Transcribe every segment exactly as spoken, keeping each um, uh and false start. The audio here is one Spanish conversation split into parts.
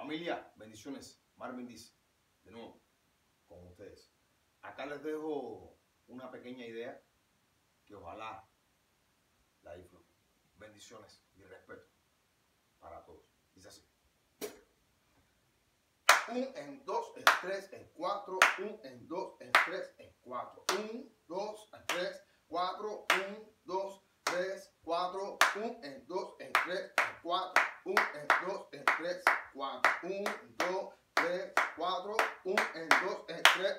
Familia, bendiciones. Marvin dice, de nuevo, con ustedes. Acá les dejo una pequeña idea que ojalá la disfruten. Bendiciones y respeto para todos. Dice así. Un en dos, en tres, en cuatro. Un en dos, en tres, en cuatro. Un, dos, en tres, cuatro. Un, dos, tres, cuatro. Un en dos, en tres, en cuatro. Un en dos, en tres, cuatro. Un, dos, tres, cuatro. Un en dos, en tres.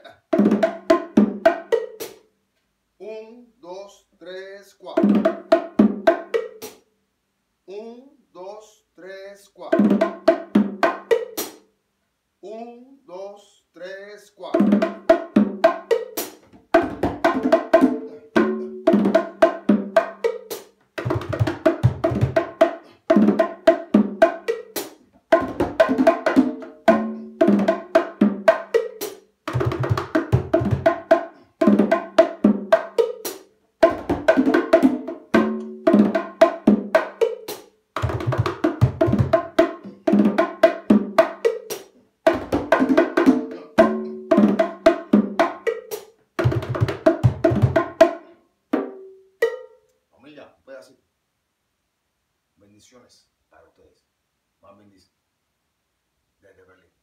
Un, dos, tres, cuatro. Un, dos, tres, cuatro. Un, dos, tres, cuatro. Familia, un pedacito. Bendiciones para ustedes. Más bendiciones desde Berlín.